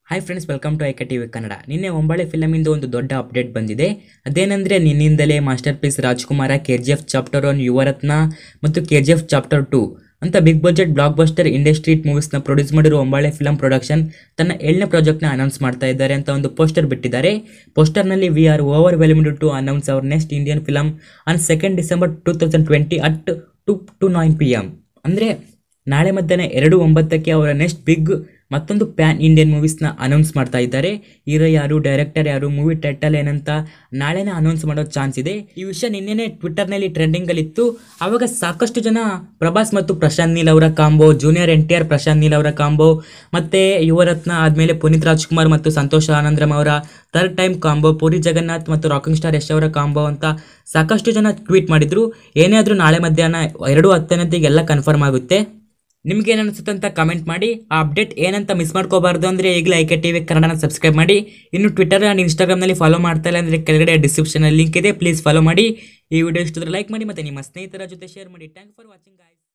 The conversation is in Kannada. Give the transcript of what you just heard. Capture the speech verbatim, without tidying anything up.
Hi friends, welcome to I K TV Kannada. ನಿನ್ನೆ ಹೊಂಬಾಳೆ ಫಿಲಮಿಂದ ಒಂದು ದೊಡ್ಡ ಅಪ್ಡೇಟ್ ಬಂದಿದೆ. ಅದೇನೆಂದರೆ ನಿನ್ನಿಂದಲೇ masterpiece Rajakumara, K G F chapter one, Yuvarathna ಮತ್ತು K G F chapter two ಅಂತ ಬಿಗ್ ಬಜೆಟ್ ಬ್ಲಾಕ್ ಬಸ್ಟರ್ ಇಂಡಸ್ಟ್ರೀಟ್ ಮೂವೀಸ್ನ ಪ್ರೊಡ್ಯೂಸ್ ಮಾಡಿರೋ ಹೊಂಬಾಳೆ ಫಿಲಂ ಪ್ರೊಡಕ್ಷನ್ ತನ್ನ ಏಳನೇ ಪ್ರಾಜೆಕ್ಟ್ನ ಅನೌನ್ಸ್ ಮಾಡ್ತಾ ಇದ್ದಾರೆ ಅಂತ ಒಂದು ಪೋಸ್ಟರ್ ಬಿಟ್ಟಿದ್ದಾರೆ. ಪೋಸ್ಟರ್ನಲ್ಲಿ we are overwhelmed to announce our next Indian film on second December two thousand twenty at two two nine P M. ಅಂದರೆ ನಾಳೆ ಮಧ್ಯಾಹ್ನ ಎರಡು ಒಂಬತ್ತಕ್ಕೆ ಅವರ ನೆಕ್ಸ್ಟ್ ಬಿಗ್ ಮತ್ತೊಂದು ಪ್ಯಾನ್ ಇಂಡಿಯನ್ ಮೂವೀಸ್ನ ಅನೌನ್ಸ್ ಮಾಡ್ತಾ ಇದ್ದಾರೆ. ಹೀರೋ ಯಾರು, ಡೈರೆಕ್ಟರ್ ಯಾರು, ಮೂವಿ ಟೈಟಲ್ ಏನಂತ ನಾಳೆನೇ ಅನೌನ್ಸ್ ಮಾಡೋ ಚಾನ್ಸ್ ಇದೆ. ಈ ವಿಷಯ ನಿನ್ನೆನೇ ಟ್ವಿಟರ್ನಲ್ಲಿ ಟ್ರೆಂಡಿಂಗಲ್ಲಿ ಇತ್ತು. ಆವಾಗ ಸಾಕಷ್ಟು ಜನ ಪ್ರಭಾಸ್ ಮತ್ತು ಪ್ರಶಾಂತ್ ನೀಲ್ ಅವರ combo, junior N T R Prashanth Neel ಅವರ ಕಾಂಬೋ, ಮತ್ತು ಯುವರತ್ನ ಆದಮೇಲೆ ಪುನೀತ್ ರಾಜ್ಕುಮಾರ್ ಮತ್ತು ಸಂತೋಷ್ ಆನಂದ್ರಮ್ ಅವರ third time combo, Puri Jagannadh ಮತ್ತು ರಾಕಿಂಗ್ ಸ್ಟಾರ್ ಯಶ್ ಅವರ ಕಾಂಬೋ ಅಂತ ಸಾಕಷ್ಟು ಜನ ಟ್ವೀಟ್ ಮಾಡಿದ್ರು. ಏನೇ ಆದರೂ ನಾಳೆ ಮಧ್ಯಾಹ್ನ ಎರಡು ಹತ್ತನೇತಿಗೆ ಎಲ್ಲ ಕನ್ಫರ್ಮ್ ಆಗುತ್ತೆ. ನಿಮ್ಗೇನು ಅನಿಸುತ್ತೆ ಅಂತ ಕಮೆಂಟ್ ಮಾಡಿ. ಆ ಅಪ್ಡೇಟ್ ಏನಂತ ಮಿಸ್ ಮಾಡ್ಕೋಬಾರ್ದು ಅಂದರೆ ಈಗಲೇ ಐಕೆ ಟಿ ವಿ ಕನ್ನಡನ ಸಬ್ಸ್ಕ್ರೈಬ್ ಮಾಡಿ. ಇನ್ನು ಟ್ವಿಟರ್ ಆ್ಯಂಡ್ ಇನ್ಸ್ಟಾಗ್ರಾಮ್ನಲ್ಲಿ ಫಾಲೋ ಮಾಡ್ತಾ ಇಲ್ಲ ಅಂದರೆ ಕೆಳಗಡೆ ಡಿಸ್ಕ್ರಿಪ್ಷನಲ್ಲಿ ಲಿಂಕ್ ಇದೆ, ಪ್ಲೀಸ್ ಫಾಲೋ ಮಾಡಿ. ಈ ವಿಡಿಯೋ ಇಷ್ಟಿದ್ರೆ ಲೈಕ್ ಮಾಡಿ ಮತ್ತು ನಿಮ್ಮ ಸ್ನೇಹಿತರ ಜೊತೆ ಶೇರ್ ಮಾಡಿ. Thank for watching guys.